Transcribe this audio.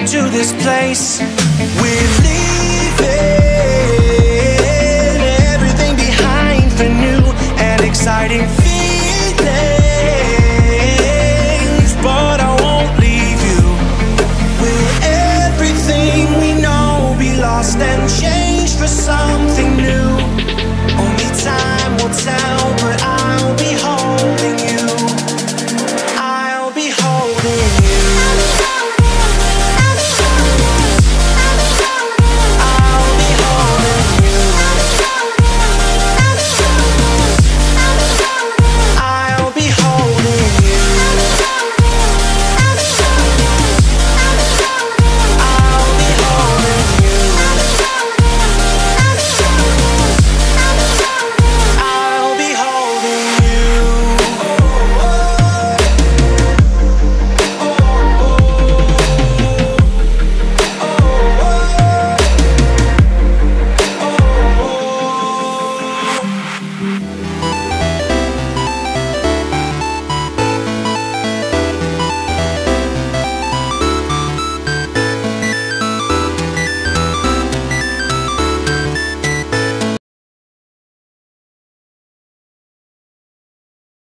to this place. We're leaving everything behind for new and exciting feelings, but I won't leave you. Will everything we know be lost and changed?